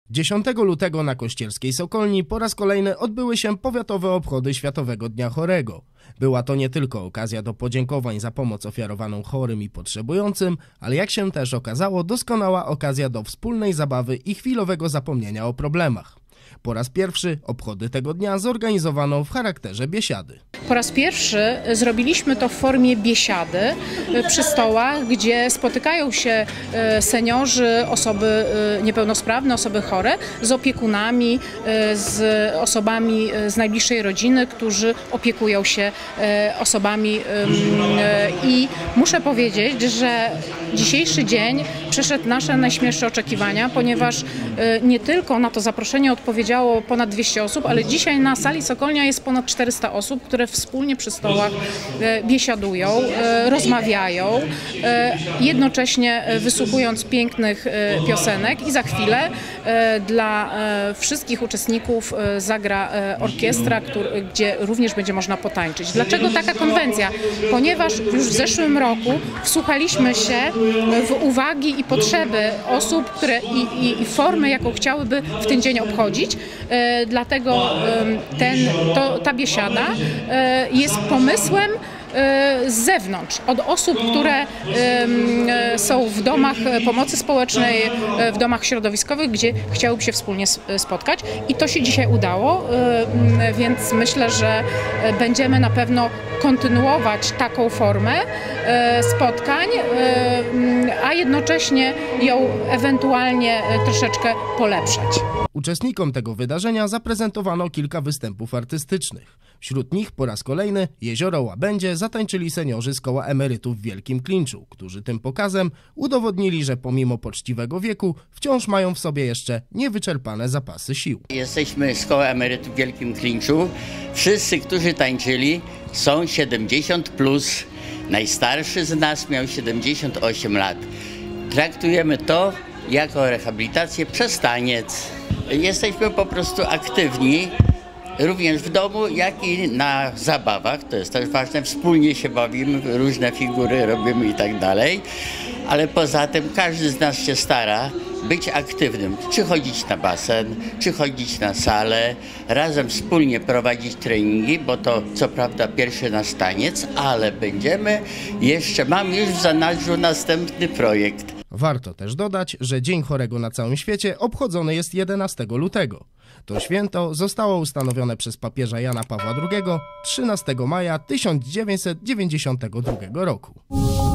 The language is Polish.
10 lutego na Kościerskiej Sokolni po raz kolejny odbyły się powiatowe obchody Światowego Dnia Chorego. Była to nie tylko okazja do podziękowań za pomoc ofiarowaną chorym i potrzebującym, ale jak się też okazało, doskonała okazja do wspólnej zabawy i chwilowego zapomnienia o problemach. Po raz pierwszy obchody tego dnia zorganizowano w charakterze biesiady. Po raz pierwszy zrobiliśmy to w formie biesiady przy stołach, gdzie spotykają się seniorzy, osoby niepełnosprawne, osoby chore z opiekunami, z osobami z najbliższej rodziny, którzy opiekują się osobami. I muszę powiedzieć, że dzisiejszy dzień przeszedł nasze najśmielsze oczekiwania, ponieważ nie tylko na to zaproszenie odpowiedziało ponad 200 osób, ale dzisiaj na sali Sokolnia jest ponad 400 osób, które wspólnie przy stołach biesiadują, rozmawiają, jednocześnie wysłuchując pięknych piosenek i za chwilę dla wszystkich uczestników zagra orkiestra, gdzie również będzie można potańczyć. Dlaczego taka konwencja? Ponieważ już w zeszłym roku wsłuchaliśmy się w uwagi i potrzeby osób, które i formy, jaką chciałyby w ten dzień obchodzić. Dlatego ta biesiada jest pomysłem z zewnątrz, od osób, które są w domach pomocy społecznej, w domach środowiskowych, gdzie chciałyby się wspólnie spotkać. I to się dzisiaj udało, więc myślę, że będziemy na pewno kontynuować taką formę spotkań, a jednocześnie ją ewentualnie troszeczkę polepszać. Uczestnikom tego wydarzenia zaprezentowano kilka występów artystycznych. Wśród nich po raz kolejny Jezioro Łabędzie zatańczyli seniorzy z Koła Emerytów w Wielkim Klinczu, którzy tym pokazem udowodnili, że pomimo poczciwego wieku wciąż mają w sobie jeszcze niewyczerpane zapasy sił. Jesteśmy z Koła Emerytów w Wielkim Klinczu. Wszyscy, którzy tańczyli, są 70+. Najstarszy z nas miał 78 lat. Traktujemy to jako rehabilitację przez taniec. Jesteśmy po prostu aktywni, również w domu, jak i na zabawach. To jest też ważne, wspólnie się bawimy, różne figury robimy i tak dalej. Ale poza tym każdy z nas się stara być aktywnym, czy chodzić na basen, czy chodzić na salę, razem wspólnie prowadzić treningi, bo to co prawda pierwszy nasz taniec, ale mam już w zanadrzu następny projekt. Warto też dodać, że Dzień Chorego na całym świecie obchodzony jest 11 lutego. To święto zostało ustanowione przez papieża Jana Pawła II 13 maja 1992 roku.